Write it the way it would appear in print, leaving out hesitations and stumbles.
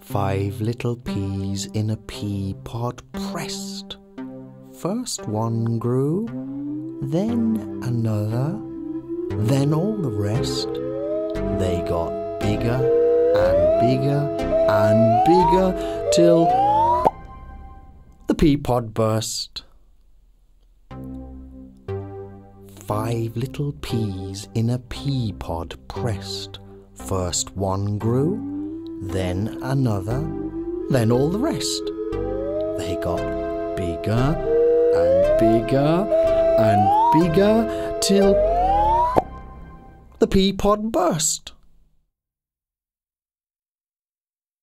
5 little peas in a pea pod pressed. First one grew, then another, then all the rest. They got bigger and bigger and bigger till the pea pod burst. 5 little peas in a pea pod pressed. First one grew, then another, then all the rest. They got bigger and bigger and bigger till the pea pod burst.